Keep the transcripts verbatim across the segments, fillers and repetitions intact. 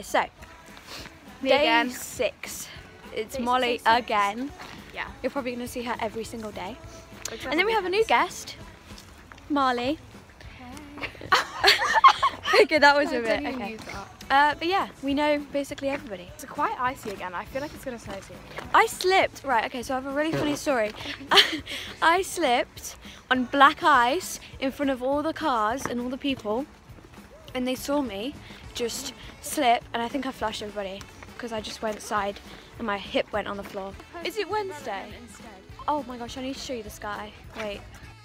so Me day again. six. It's Day Molly six, six. again. Yeah. You're probably going to see her every single day. Except And then we have a new guest, Marley. Okay, that was No, a bit. don't even Okay. use that. Uh, but yeah, we know basically everybody. It's quite icy again. I feel like it's gonna snow soon. I slipped. Right. Okay. So I have a really funny story. I slipped on black ice in front of all the cars and all the people, and they saw me just slip, and I think I flashed everybody because I just went side and my hip went on the floor. Is it Wednesday? Oh my gosh, I need to show you the sky. Wait.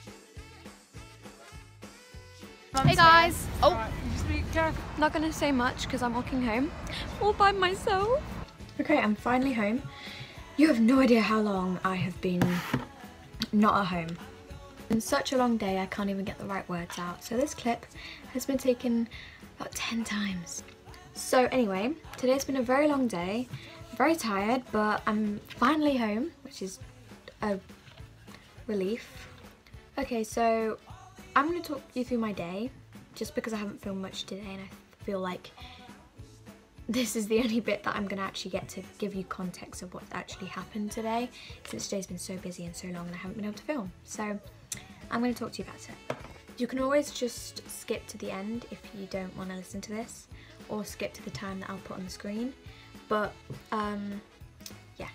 Hey guys. Oh. Not gonna say much because I'm walking home all by myself. Okay, I'm finally home. You have no idea how long I have been not at home. In such a long day I can't even get the right words out. So this clip has been taken about ten times. So anyway, today's been a very long day. Very tired, but I'm finally home, which is a relief. Okay, so I'm going to talk you through my day, just because I haven't filmed much today and I feel like this is the only bit that I'm going to actually get to give you context of what actually happened today, since today's been so busy and so long and I haven't been able to film. So I'm going to talk to you about it. You can always just skip to the end if you don't want to listen to this, or skip to the time that I'll put on the screen. But, um, yeah.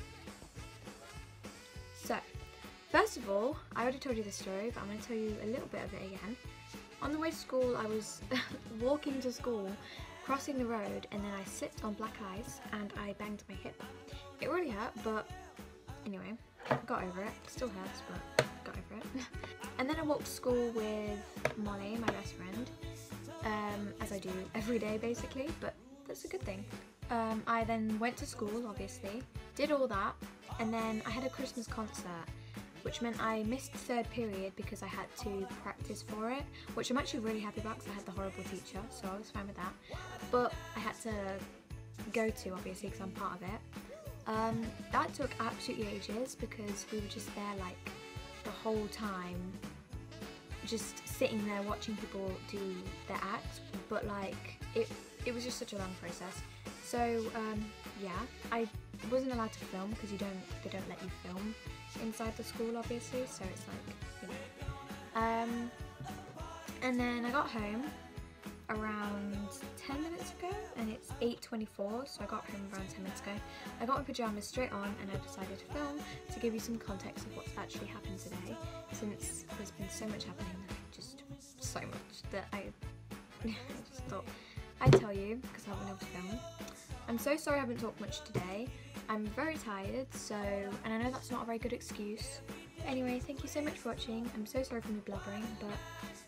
So, first of all, I already told you this story, but I'm going to tell you a little bit of it again. On the way to school, I was walking to school, crossing the road, and then I slipped on black ice and I banged my hip. It really hurt, but anyway, got over it. Still hurts, but got over it. And then I walked to school with Molly, my best friend, um, as I do every day basically, but that's a good thing. Um, I then went to school, obviously, did all that, and then I had a Christmas concert, which meant I missed third period because I had to practice for it, which I'm actually really happy about because I had the horrible teacher, so I was fine with that. But I had to go to, obviously, because I'm part of it. Um, that took absolutely ages because we were just there like the whole time, just sitting there watching people do their act, but like it, it was just such a long process. So um, yeah, I wasn't allowed to film because you don't, they don't let you film inside the school, obviously. So it's like, you know. Um, and then I got home around ten minutes ago, and it's eight twenty-four. So I got home around ten minutes ago. I got my pajamas straight on, and I decided to film to give you some context of what's actually happened today. Since there's been so much happening, just so much that I, I just thought I'd tell you because I haven't been able to film. I'm so sorry I haven't talked much today. I'm very tired, so, and I know that's not a very good excuse. But anyway, thank you so much for watching. I'm so sorry for me blubbering, but